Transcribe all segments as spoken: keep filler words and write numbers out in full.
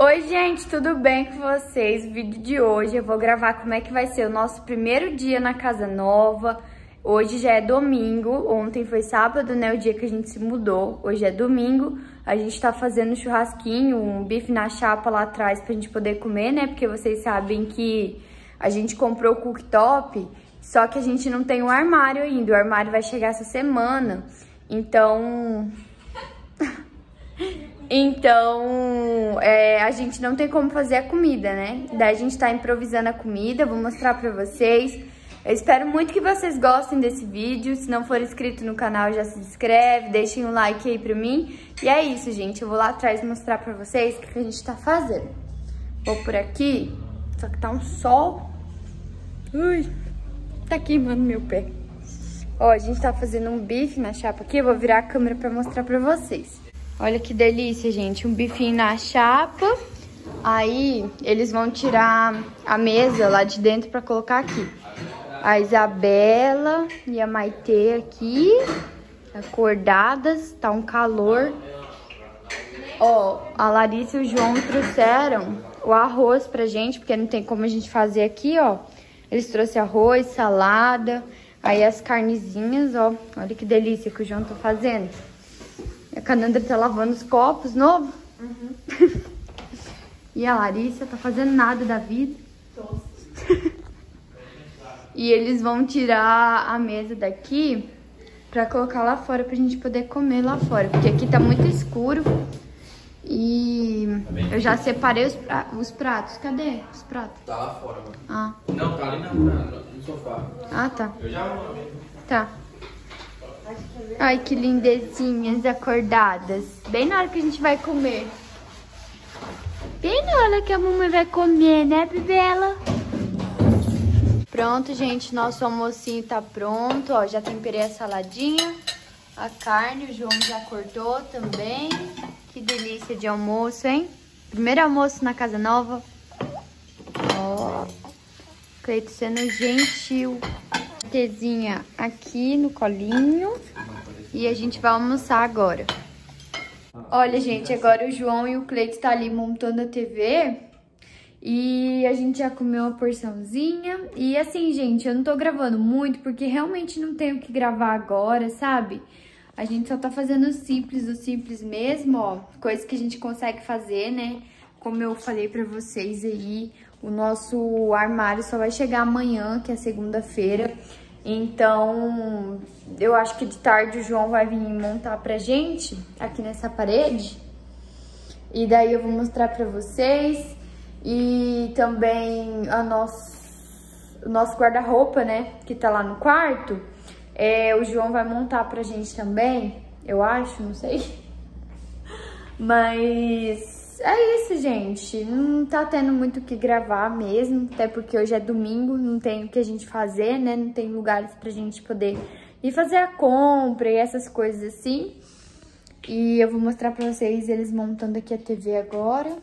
Oi gente, tudo bem com vocês? O vídeo de hoje eu vou gravar como é que vai ser o nosso primeiro dia na casa nova. Hoje já é domingo, ontem foi sábado, né, o dia que a gente se mudou. Hoje é domingo, a gente tá fazendo um churrasquinho, um bife na chapa lá atrás pra gente poder comer, né, porque vocês sabem que a gente comprou o cooktop, só que a gente não tem o armário ainda, o armário vai chegar essa semana, então... Então, é, a gente não tem como fazer a comida, né? Daí a gente tá improvisando a comida, vou mostrar pra vocês. Eu espero muito que vocês gostem desse vídeo. Se não for inscrito no canal, já se inscreve, deixem um like aí pra mim. E é isso, gente. Eu vou lá atrás mostrar pra vocês o que a gente tá fazendo. Vou por aqui, só que tá um sol. Ui, tá queimando meu pé. Ó, a gente tá fazendo um bife na chapa aqui. Eu vou virar a câmera pra mostrar pra vocês. Olha que delícia, gente. Um bifinho na chapa. Aí, eles vão tirar a mesa lá de dentro pra colocar aqui. A Isabela e a Maitê aqui, acordadas. Tá um calor. Ó, a Larissa e o João trouxeram o arroz pra gente, porque não tem como a gente fazer aqui, ó. Eles trouxeram arroz, salada. Aí as carnezinhas, ó. Olha que delícia que o João tá fazendo. A Canandra tá lavando os copos novo. Uhum. E a Larissa tá fazendo nada da vida. E eles vão tirar a mesa daqui pra colocar lá fora pra gente poder comer lá fora. Porque aqui tá muito escuro. E eu já separei os, pra... os pratos. Cadê os pratos? Tá lá fora, mano. Ah. Não, tá ali na, na, no sofá. Ah, tá. Eu já vou. Tá. Ai, que lindezinhas acordadas. Bem na hora que a gente vai comer. Bem na hora que a mamãe vai comer, né, Bibela? Pronto, gente. Nosso almocinho tá pronto. Ó, já temperei a saladinha. A carne, o João já cortou também. Que delícia de almoço, hein? Primeiro almoço na casa nova. Ó. Cleito sendo gentil. Tezinha aqui no colinho. E a gente vai almoçar agora. Olha, gente, agora o João e o Cleito tá ali montando a T V. E a gente já comeu uma porçãozinha. E assim, gente, eu não tô gravando muito porque realmente não tenho o que gravar agora, sabe? A gente só tá fazendo o simples, o simples mesmo, ó. Coisa que a gente consegue fazer, né? Como eu falei pra vocês aí, o nosso armário só vai chegar amanhã, que é segunda-feira. Então, eu acho que de tarde o João vai vir montar pra gente aqui nessa parede. E daí eu vou mostrar pra vocês. E também a nosso, o nosso guarda-roupa, né, que tá lá no quarto. É, o João vai montar pra gente também, eu acho, não sei. Mas... é isso, gente. Não tá tendo muito o que gravar mesmo, até porque hoje é domingo, não tem o que a gente fazer, né? Não tem lugares pra gente poder ir fazer a compra e essas coisas assim. E eu vou mostrar pra vocês eles montando aqui a T V agora.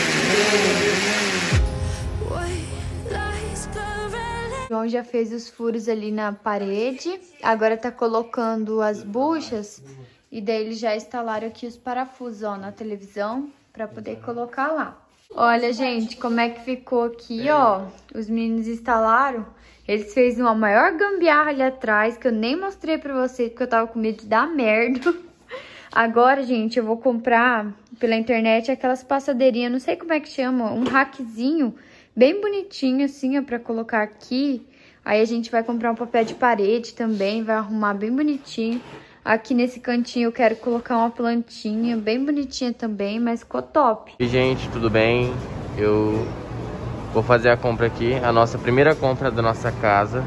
O João já fez os furos ali na parede, agora tá colocando as buchas e daí eles já instalaram aqui os parafusos, ó, na televisão. Pra poder colocar lá. Olha, gente, como é que ficou aqui, ó. Os meninos instalaram. Eles fez uma maior gambiarra ali atrás, que eu nem mostrei pra vocês, porque eu tava com medo de dar merda. Agora, gente, eu vou comprar pela internet aquelas passadeirinhas, não sei como é que chama, um rackzinho bem bonitinho, assim, ó, pra colocar aqui. Aí a gente vai comprar um papel de parede também, vai arrumar bem bonitinho. Aqui nesse cantinho eu quero colocar uma plantinha bem bonitinha também, mas ficou top. E gente, tudo bem? Eu vou fazer a compra aqui, a nossa primeira compra da nossa casa.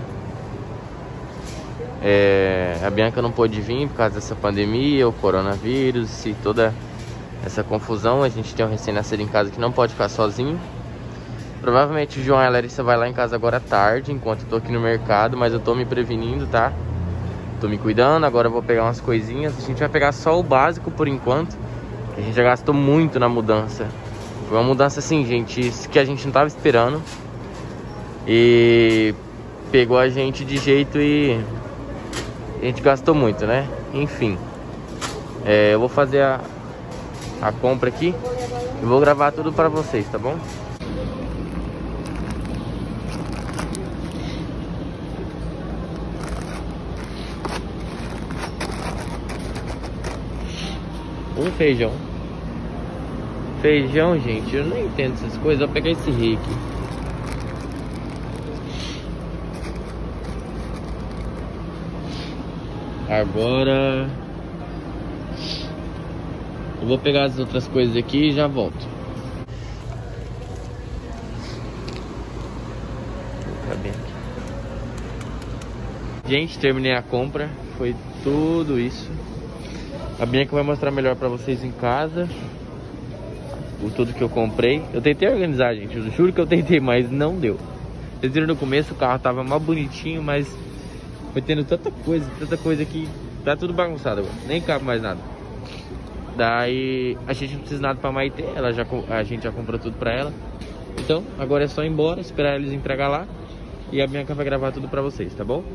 É, a Bianca não pôde vir por causa dessa pandemia, o coronavírus e toda essa confusão. A gente tem um recém-nascido em casa que não pode ficar sozinho. Provavelmente o João e a Larissa vai lá em casa agora à tarde, enquanto eu tô aqui no mercado, mas eu tô me prevenindo, tá? Tô me cuidando, agora eu vou pegar umas coisinhas. A gente vai pegar só o básico por enquanto, que a gente já gastou muito na mudança. Foi uma mudança assim, gente, que a gente não tava esperando. E pegou a gente de jeito e a gente gastou muito, né? Enfim, é, eu vou fazer a, a compra aqui Eu vou gravar tudo pra vocês, tá bom? Um feijão. Feijão, gente, eu não entendo essas coisas. Vou pegar esse rei aqui. Agora eu vou pegar as outras coisas aqui e já volto. Vou colocar bem aqui. Gente, terminei a compra. Foi tudo isso. A Bianca vai mostrar melhor pra vocês em casa o tudo que eu comprei. Eu tentei organizar, gente, eu juro que eu tentei, mas não deu. Vocês viram no começo, o carro tava mais bonitinho, mas foi tendo tanta coisa, tanta coisa que tá tudo bagunçado agora, nem cabe mais nada. Daí a gente não precisa nada pra Maitê, ela já, a gente já comprou tudo pra ela. Então agora é só ir embora, esperar eles entregar lá, e a Bianca vai gravar tudo pra vocês, tá bom?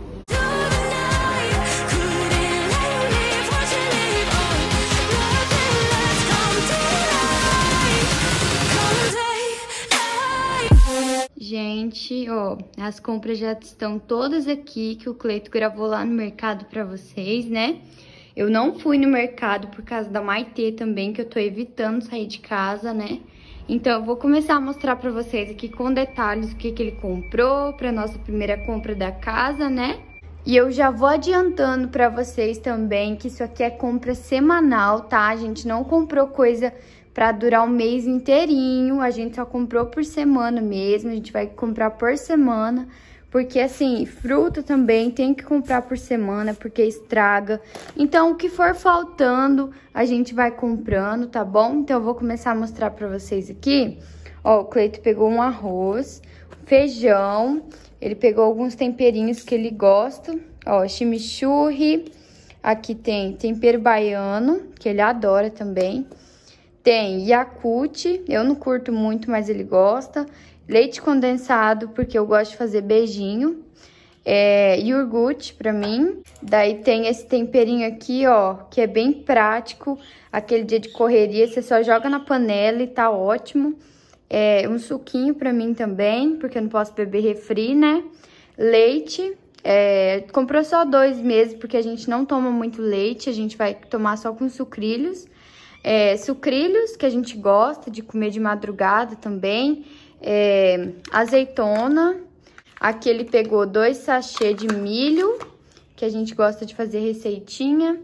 Gente, ó, as compras já estão todas aqui que o Cleito gravou lá no mercado pra vocês, né? Eu não fui no mercado por causa da Maitê também, que eu tô evitando sair de casa, né? Então eu vou começar a mostrar pra vocês aqui com detalhes o que que ele comprou pra nossa primeira compra da casa, né? E eu já vou adiantando pra vocês também que isso aqui é compra semanal, tá? A gente não comprou coisa pra durar um mês inteirinho, a gente só comprou por semana mesmo, a gente vai comprar por semana, porque assim, fruta também tem que comprar por semana, porque estraga. Então, o que for faltando, a gente vai comprando, tá bom? Então, eu vou começar a mostrar pra vocês aqui. Ó, o Cleito pegou um arroz, feijão, ele pegou alguns temperinhos que ele gosta, ó, chimichurri, aqui tem tempero baiano, que ele adora também. Tem Yakult, eu não curto muito, mas ele gosta. Leite condensado, porque eu gosto de fazer beijinho. É, iogurte pra mim. Daí tem esse temperinho aqui, ó, que é bem prático. Aquele dia de correria, você só joga na panela e tá ótimo. É, um suquinho pra mim também, porque eu não posso beber refri, né? Leite. É, comprou só dois mesmo, porque a gente não toma muito leite. A gente vai tomar só com sucrilhos. É, sucrilhos, que a gente gosta de comer de madrugada também, é, azeitona, aqui ele pegou dois sachês de milho, que a gente gosta de fazer receitinha,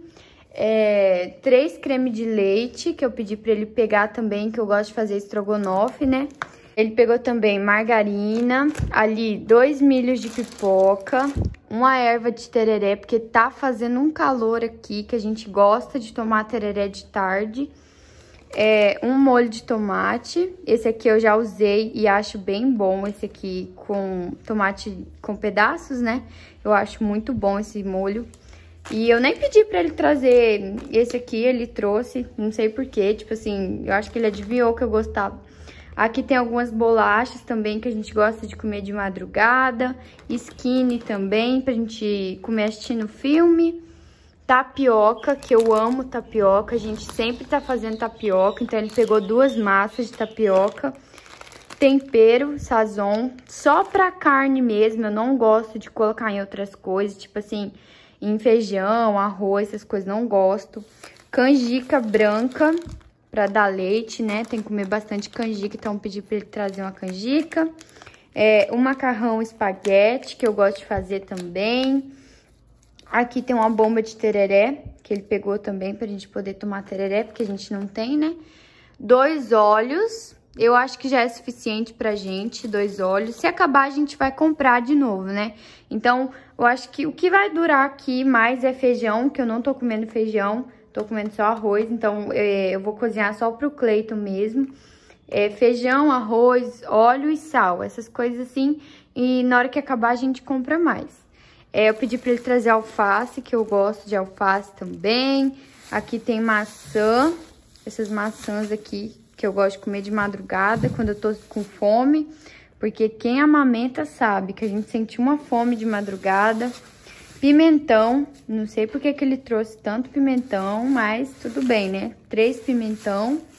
é, três creme de leite, que eu pedi pra ele pegar também, que eu gosto de fazer estrogonofe, né? Ele pegou também margarina, ali dois milhos de pipoca, uma erva de tereré, porque tá fazendo um calor aqui, que a gente gosta de tomar tereré de tarde. É, um molho de tomate, esse aqui eu já usei e acho bem bom, esse aqui com tomate com pedaços, né? Eu acho muito bom esse molho. E eu nem pedi pra ele trazer esse aqui, ele trouxe, não sei porquê, tipo assim, eu acho que ele adivinhou que eu gostava. Aqui tem algumas bolachas também que a gente gosta de comer de madrugada. Skinny também, pra gente comer assistindo filme. Tapioca, que eu amo tapioca. A gente sempre tá fazendo tapioca. Então, ele pegou duas massas de tapioca. Tempero, sazon, só pra carne mesmo. Eu não gosto de colocar em outras coisas. Tipo assim, em feijão, arroz, essas coisas, não gosto. Canjica branca. Pra dar leite, né? Tem que comer bastante canjica, então pedi pra ele trazer uma canjica. É, um macarrão espaguete, que eu gosto de fazer também. Aqui tem uma bomba de tereré, que ele pegou também pra gente poder tomar tereré, porque a gente não tem, né? Dois óleos, eu acho que já é suficiente pra gente, dois óleos. Se acabar, a gente vai comprar de novo, né? Então, eu acho que o que vai durar aqui mais é feijão, que eu não tô comendo feijão. Tô comendo só arroz, então é, eu vou cozinhar só pro Cleiton mesmo. É, feijão, arroz, óleo e sal, essas coisas assim. E na hora que acabar a gente compra mais. É, eu pedi pra ele trazer alface, que eu gosto de alface também. Aqui tem maçã, essas maçãs aqui que eu gosto de comer de madrugada quando eu tô com fome. Porque quem amamenta sabe que a gente sente uma fome de madrugada. Pimentão, não sei porque que ele trouxe tanto pimentão, mas tudo bem, né? Três pimentão.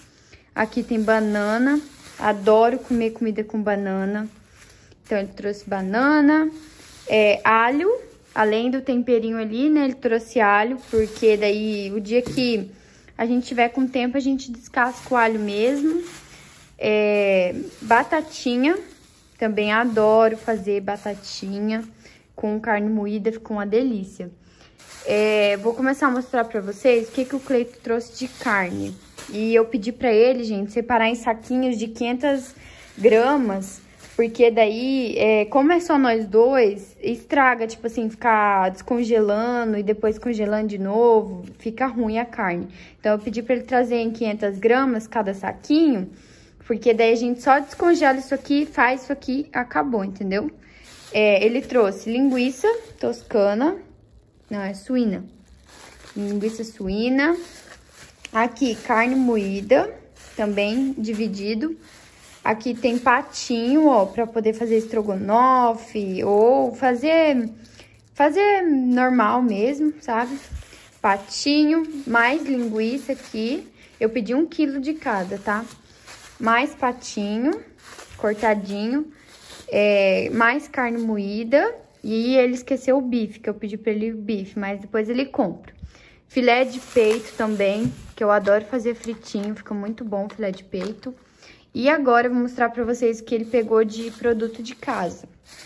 Aqui tem banana. Adoro comer comida com banana. Então, ele trouxe banana, é, alho. Além do temperinho ali, né? Ele trouxe alho, porque daí o dia que a gente tiver com tempo, a gente descasca o alho mesmo. É, batatinha. Também adoro fazer batatinha com carne moída, ficou uma delícia. É, vou começar a mostrar pra vocês o que, que o Cleito trouxe de carne. E eu pedi pra ele, gente, separar em saquinhos de quinhentas gramas, porque daí, é, como é só nós dois, estraga, tipo assim, ficar descongelando e depois congelando de novo, fica ruim a carne. Então, eu pedi pra ele trazer em quinhentas gramas cada saquinho, porque daí a gente só descongela isso aqui, faz isso aqui, acabou, entendeu? É, ele trouxe linguiça toscana, não, é suína. Linguiça suína. Aqui, carne moída, também dividido. Aqui tem patinho, ó, pra poder fazer estrogonofe ou fazer, fazer normal mesmo, sabe? Patinho, mais linguiça aqui. Eu pedi um quilo de cada, tá? Mais patinho, cortadinho, é, mais carne moída. E ele esqueceu o bife, que eu pedi pra ele o bife, mas depois ele compra. Filé de peito também, que eu adoro fazer fritinho, fica muito bom o filé de peito. E agora eu vou mostrar pra vocês o que ele pegou de produto de casa.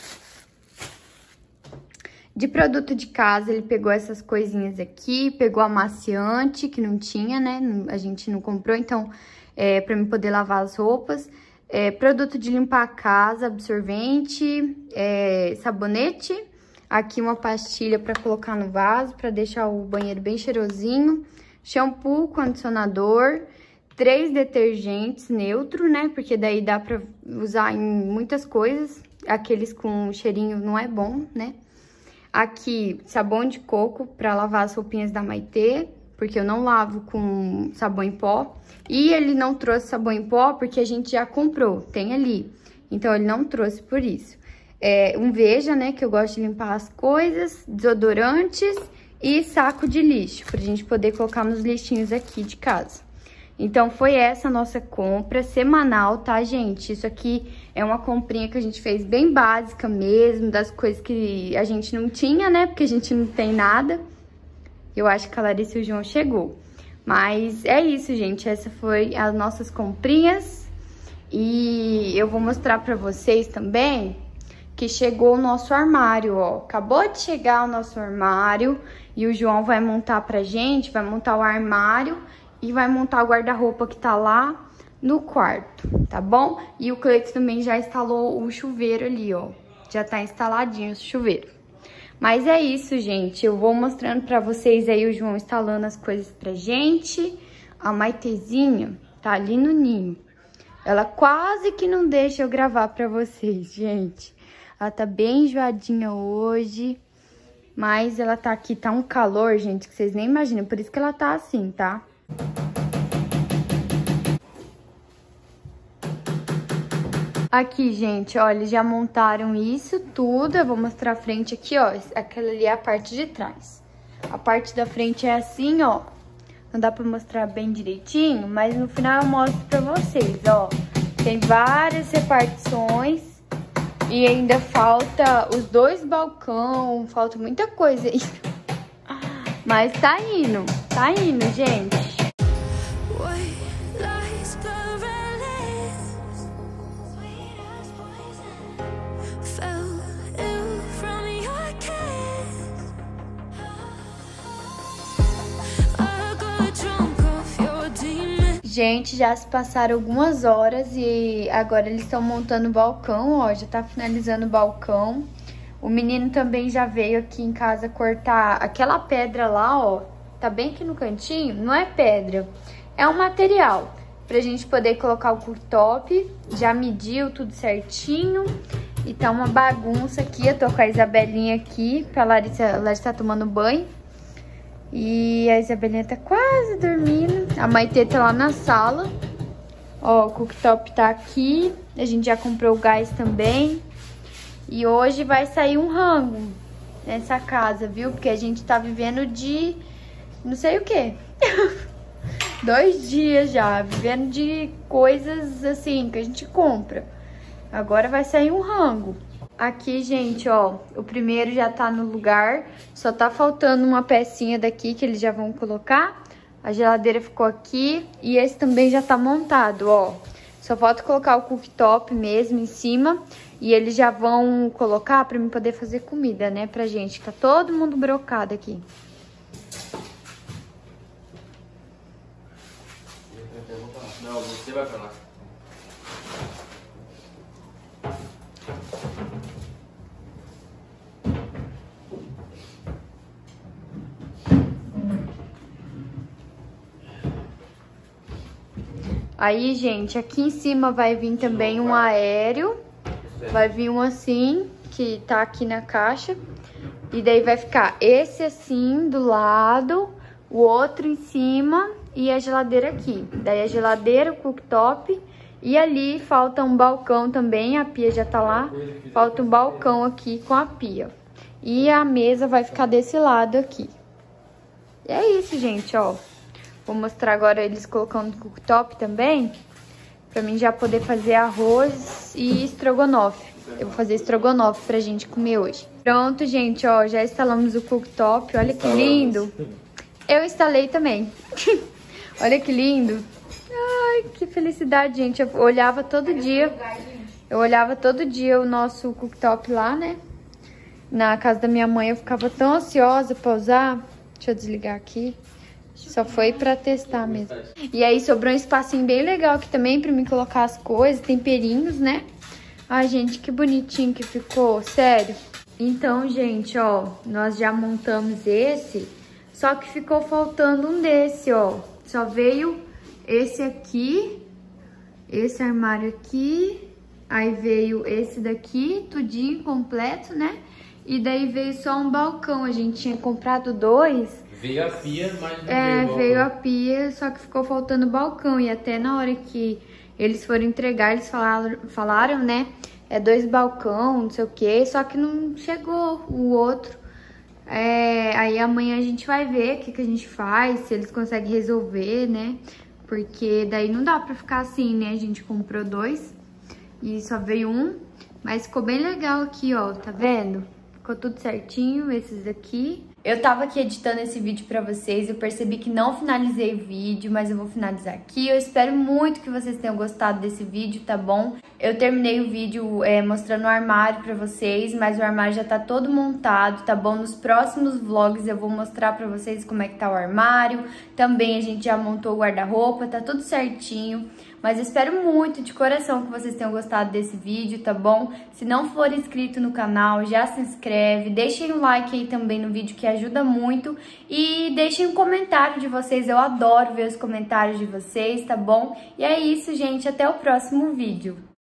De produto de casa, ele pegou essas coisinhas aqui, pegou amaciante, que não tinha, né? A gente não comprou, então, é, pra mim poder lavar as roupas. É, produto de limpar a casa, absorvente, é, sabonete. Aqui uma pastilha pra colocar no vaso, pra deixar o banheiro bem cheirosinho. Shampoo, condicionador. Três detergentes neutro, né? Porque daí dá pra usar em muitas coisas. Aqueles com cheirinho não é bom, né? Aqui, sabão de coco pra lavar as roupinhas da Maitê, porque eu não lavo com sabão em pó. E ele não trouxe sabão em pó porque a gente já comprou, tem ali. Então, ele não trouxe por isso. É, um Veja, né, que eu gosto de limpar as coisas, desodorantes e saco de lixo, pra gente poder colocar nos lixinhos aqui de casa. Então, foi essa a nossa compra semanal, tá, gente? Isso aqui é uma comprinha que a gente fez bem básica mesmo, das coisas que a gente não tinha, né? Porque a gente não tem nada. Eu acho que a Larissa e o João chegou. Mas é isso, gente. Essa foi as nossas comprinhas. E eu vou mostrar pra vocês também que chegou o nosso armário, ó. Acabou de chegar o nosso armário e o João vai montar pra gente, vai montar o armário e vai montar o guarda-roupa que tá lá no quarto, tá bom? E o Cleito também já instalou o chuveiro ali, ó. Já tá instaladinho o chuveiro. Mas é isso, gente. Eu vou mostrando pra vocês aí o João instalando as coisas pra gente. A Maitezinha tá ali no ninho. Ela quase que não deixa eu gravar pra vocês, gente. Ela tá bem enjoadinha hoje. Mas ela tá aqui, tá um calor, gente, que vocês nem imaginam. Por isso que ela tá assim, tá? Aqui, gente, ó, eles já montaram isso tudo. Eu vou mostrar a frente aqui, ó. Aquela ali é a parte de trás. A parte da frente é assim, ó. Não dá pra mostrar bem direitinho, mas no final eu mostro pra vocês, ó. Tem várias repartições e ainda falta os dois balcões, falta muita coisa aí. Mas tá indo, tá indo, gente. Gente, já se passaram algumas horas e agora eles estão montando o balcão, ó, já tá finalizando o balcão. O menino também já veio aqui em casa cortar aquela pedra lá, ó, tá bem aqui no cantinho, não é pedra, é um material pra gente poder colocar o cooktop. Já mediu tudo certinho e tá uma bagunça aqui. Eu tô com a Isabelinha aqui, pra Larissa, a Larissa tá tomando banho. E a Isabelinha tá quase dormindo. A Maitê tá lá na sala. Ó, o cooktop tá aqui. A gente já comprou o gás também. E hoje vai sair um rango nessa casa, viu? Porque a gente tá vivendo de não sei o quê. Dois dias já, vivendo de coisas assim que a gente compra. Agora vai sair um rango. Aqui, gente, ó, o primeiro já tá no lugar. Só tá faltando uma pecinha daqui que eles já vão colocar. A geladeira ficou aqui e esse também já tá montado, ó. Só falta colocar o cooktop mesmo em cima. E eles já vão colocar pra mim poder fazer comida, né, pra gente. Tá todo mundo brocado aqui. Não, você vai pra lá. Aí, gente, aqui em cima vai vir também um aéreo. Vai vir um assim, que tá aqui na caixa. E daí vai ficar esse assim do lado, o outro em cima e a geladeira aqui. Daí a geladeira, o cooktop. E ali falta um balcão também, a pia já tá lá. Falta um balcão aqui com a pia. E a mesa vai ficar desse lado aqui. E é isso, gente, ó. Vou mostrar agora eles colocando cooktop também, pra mim já poder fazer arroz e estrogonofe. Eu vou fazer estrogonofe pra gente comer hoje. Pronto, gente, ó, já instalamos o cooktop. Olha que lindo. Eu instalei também. Olha que lindo. Ai, que felicidade, gente. Eu olhava todo dia. Eu olhava todo dia o nosso cooktop lá, né? Na casa da minha mãe, eu ficava tão ansiosa pra usar. Deixa eu desligar aqui. Só foi pra testar mesmo. E aí sobrou um espacinho bem legal aqui também pra mim colocar as coisas, temperinhos, né? Ai, gente, que bonitinho que ficou, sério. Então, gente, ó, nós já montamos esse, só que ficou faltando um desse, ó. Só veio esse aqui, esse armário aqui, aí veio esse daqui, tudinho completo, né? E daí veio só um balcão, a gente tinha comprado dois. Veio a pia, mas não É, veio, veio a pia, só que ficou faltando o balcão. E até na hora que eles foram entregar, eles falaram, falaram, né? É dois balcão, não sei o quê. Só que não chegou o outro. É, aí amanhã a gente vai ver o que, que a gente faz, se eles conseguem resolver, né? Porque daí não dá pra ficar assim, né? A gente comprou dois e só veio um. Mas ficou bem legal aqui, ó, tá vendo? Ficou tudo certinho, esses aqui. Eu tava aqui editando esse vídeo pra vocês, eu percebi que não finalizei o vídeo, mas eu vou finalizar aqui. Eu espero muito que vocês tenham gostado desse vídeo, tá bom? Eu terminei o vídeo é, mostrando o armário pra vocês, mas o armário já tá todo montado, tá bom? Nos próximos vlogs eu vou mostrar pra vocês como é que tá o armário. Também a gente já montou o guarda-roupa, tá tudo certinho. Mas eu espero muito, de coração, que vocês tenham gostado desse vídeo, tá bom? Se não for inscrito no canal, já se inscreve. Deixem um like aí também no vídeo, que ajuda muito. E deixem um comentário de vocês, eu adoro ver os comentários de vocês, tá bom? E é isso, gente, até o próximo vídeo.